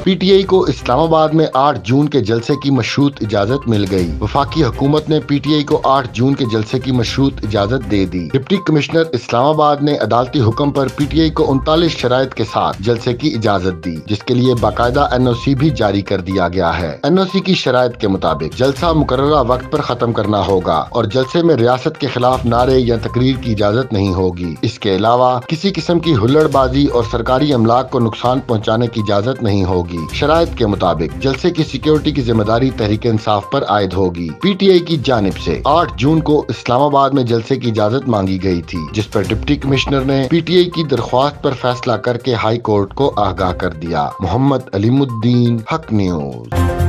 P T I کو اسلام آباد میں 8 جون کے جلسے کی مشروط اجازت مل گئی۔ وفاقی حکومت نے پی ٹی آئی کو 8 جون کے جلسے کی مشروط اجازت دے دی۔ ڈپٹی کمشنر اسلام آباد نے عدالتی حکم پر پی ٹی آئی کو 39 شرائط کے ساتھ جلسے کی اجازت دی، جس کے لیے باقاعدہ این او سی بھی جاری کر دیا گیا ہے۔ این او سی کی شرائط کے مطابق جلسہ مقررہ وقت پر ختم کرنا ہوگا اور جلسے میں ریاست کے خلاف نعرے یا تقریر کی اجازت نہیں ہوگی۔ اس کے علاوہ کسی قسم کی ہلڑ بازی اور سرکاری املاک کو نقصان پہنچانے کی اجازت نہیں ہوگی۔ شرائط کے مطابق جلسے کی سیکیورٹی کی ذمہ داری تحریک انصاف پر عائد ہوگی۔ پی ٹی آئی کی جانب سے 8 جون کو اسلام آباد میں جلسے کی اجازت مانگی گئی تھی، جس پر ڈپٹی کمشنر نے پی ٹی آئی کی درخواست پر فیصلہ کر کے ہائی کورٹ کو آگاہ کر دیا۔ محمد علیم الدین، حق نیوز۔